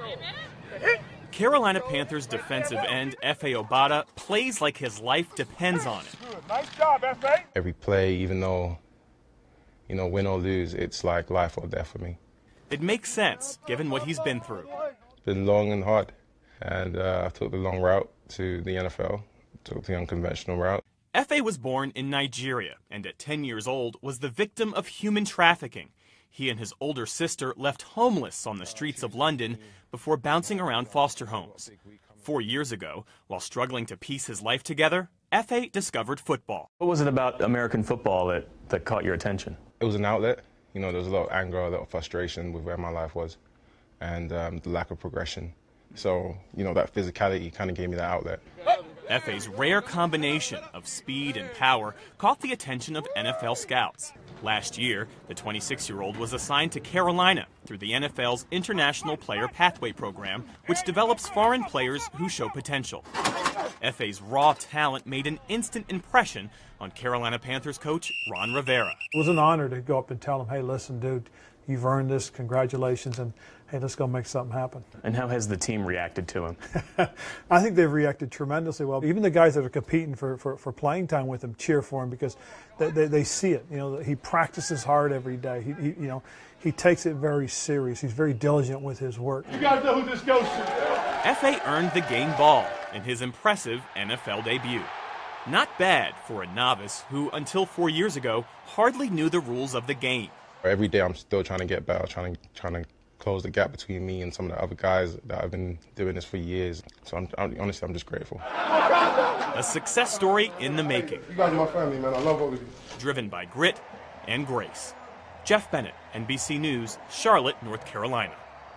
Carolina Panthers defensive end Efe Obada plays like his life depends on it. Nice job, Efe. Every play, even though, win or lose, it's like life or death for me. It makes sense, given what he's been through. It's been long and hard, and I took the long route to the NFL, took the unconventional route. Efe was born in Nigeria, and at 10 years old was the victim of human trafficking. He and his older sister left homeless on the streets of London before bouncing around foster homes. 4 years ago, while struggling to piece his life together, Efe discovered football. What was it about American football that caught your attention? It was an outlet. There was a lot of anger, a lot of frustration with where my life was, and the lack of progression. So, that physicality kind of gave me that outlet. Efe's rare combination of speed and power caught the attention of NFL scouts. Last year, the 26-year-old was assigned to Carolina through the NFL's International Player Pathway Program, which develops foreign players who show potential. Efe's raw talent made an instant impression on Carolina Panthers coach Ron Rivera. It was an honor to go up and tell him, hey, listen, dude, you've earned this, congratulations, and hey, let's go make something happen. And how has the team reacted to him? I think they've reacted tremendously well. Even the guys that are competing for playing time with him cheer for him because they see it. He practices hard every day. He takes it very serious. He's very diligent with his work. You guys know who this goes to. Efe earned the game ball in his impressive NFL debut. Not bad for a novice who, until 4 years ago, hardly knew the rules of the game. Every day I'm still trying to get better, trying to close the gap between me and some of the other guys that have been doing this for years. So honestly, I'm just grateful. A success story in the making. You guys are my family, man. I love all of you. Driven by grit and grace. Jeff Bennett, NBC News, Charlotte, North Carolina.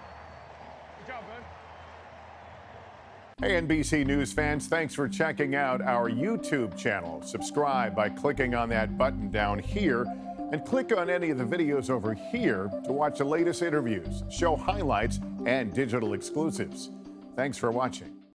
Hey, NBC News fans, thanks for checking out our YouTube channel. Subscribe by clicking on that button down here and click on any of the videos over here to watch the latest interviews, show highlights, and digital exclusives. Thanks for watching.